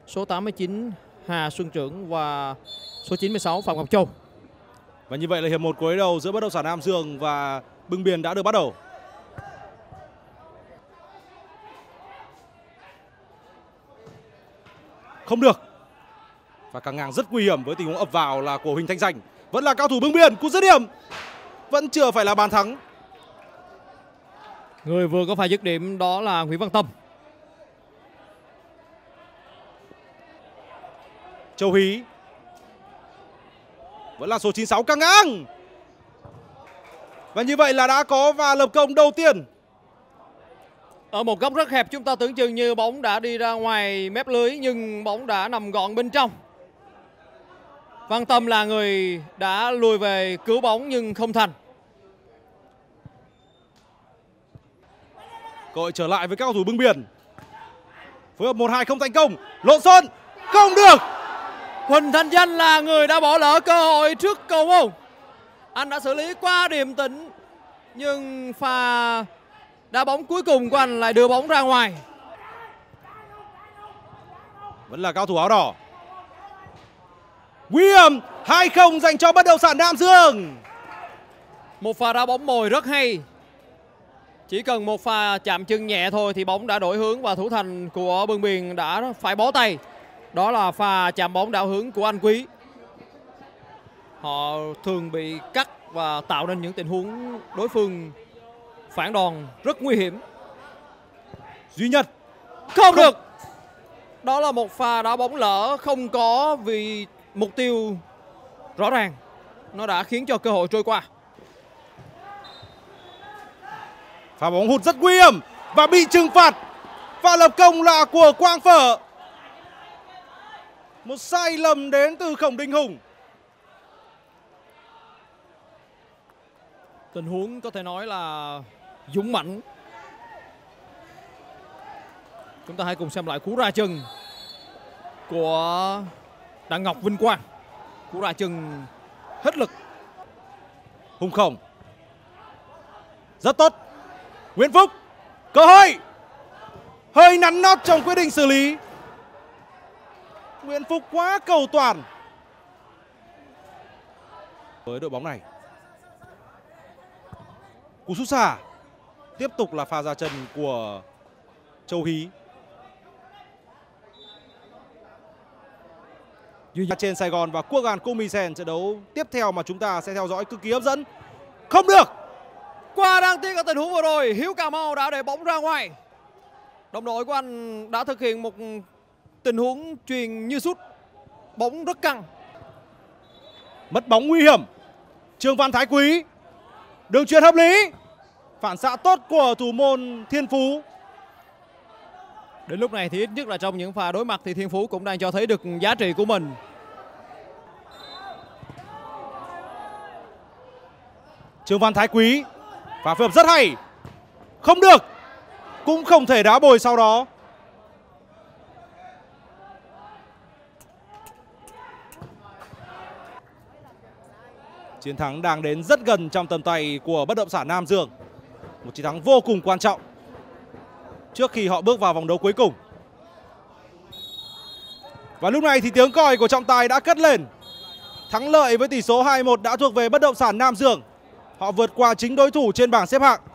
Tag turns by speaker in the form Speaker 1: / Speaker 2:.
Speaker 1: số 89 Hà Xuân Trưởng và số 96 Phạm Ngọc Châu.
Speaker 2: Và như vậy là hiệp 1 cuối đầu giữa bất động sản Nam Dương và Bưng Biên đã được bắt đầu. Không được. Và căng ngang rất nguy hiểm với tình huống ập vào là của Huỳnh Thanh Danh. Vẫn là cao thủ Bưng Biên, cú dứt điểm. Vẫn chưa phải là bàn thắng.
Speaker 1: Người vừa có pha dứt điểm đó là Nguyễn Văn Tâm.
Speaker 2: Châu Hí. Vẫn là số 96 căng ngang. Và như vậy là đã có và lập công đầu tiên.
Speaker 1: Ở một góc rất hẹp chúng ta tưởng chừng như bóng đã đi ra ngoài mép lưới, nhưng bóng đã nằm gọn bên trong. Văn Tâm là người đã lùi về cứu bóng nhưng không thành.
Speaker 2: Cơ hội trở lại với các cầu thủ Bưng Biên. Phối hợp 1-2 không thành công. Lộn xộn không được.
Speaker 1: Huỳnh Thanh Danh là người đã bỏ lỡ cơ hội trước cầu môn. Anh đã xử lý quá điềm tĩnh, nhưng pha đá bóng cuối cùng của anh lại đưa bóng ra ngoài.
Speaker 2: Vẫn là cao thủ áo đỏ. Nguy hiểm. 2-0 dành cho bất động sản Nam Dương.
Speaker 1: Một pha đá bóng mồi rất hay. Chỉ cần một pha chạm chân nhẹ thôi thì bóng đã đổi hướng và thủ thành của Bưng Biên đã phải bó tay. Đó là pha chạm bóng đảo hướng của anh Quý. Họ thường bị cắt và tạo nên những tình huống đối phương phản đòn rất nguy hiểm.
Speaker 2: Duy Nhật.
Speaker 1: Không được. Đó là một pha đá bóng lỡ không có vì mục tiêu rõ ràng. Nó đã khiến cho cơ hội trôi qua.
Speaker 2: Pha bóng hụt rất nguy hiểm và bị trừng phạt. Và lập công là của Quang Phở. Một sai lầm đến từ Khổng Đình Hùng.
Speaker 1: Tình huống có thể nói là dũng mãnh. Chúng ta hãy cùng xem lại cú ra chân của Đặng Ngọc Vinh Quang. Cú ra chân hết lực.
Speaker 2: Hùng Khổng. Rất tốt. Nguyễn Phúc. Cơ hội. Hơi nắn nót trong quyết định xử lý. Nguyễn Phúc quá cầu toàn với đội bóng này. Cú sút xa. Tiếp tục là pha ra chân của Châu Hí. Trên Sài Gòn và Quốc An Comisen, trận đấu tiếp theo mà chúng ta sẽ theo dõi cực kỳ hấp dẫn. Không được.
Speaker 1: Quá đáng tiếc ở tình huống vừa rồi, Hiếu Cà Mau đã để bóng ra ngoài. Đồng đội của anh đã thực hiện một tình huống chuyền như sút. Bóng rất căng.
Speaker 2: Mất bóng nguy hiểm. Trương Văn Thái Quý. Đường chuyền hợp lý. Phản xạ tốt của thủ môn Thiên Phú.
Speaker 1: Đến lúc này thì ít nhất là trong những pha đối mặt thì Thiên Phú cũng đang cho thấy được giá trị của mình.
Speaker 2: Trương Văn Thái Quý. Và phối hợp rất hay. Không được. Cũng không thể đá bồi sau đó. Chiến thắng đang đến rất gần trong tầm tay của bất động sản Nam Dương. Một chiến thắng vô cùng quan trọng trước khi họ bước vào vòng đấu cuối cùng. Và lúc này thì tiếng còi của trọng tài đã cất lên. Thắng lợi với tỷ số 2-1 đã thuộc về bất động sản Nam Dương. Họ vượt qua chính đối thủ trên bảng xếp hạng.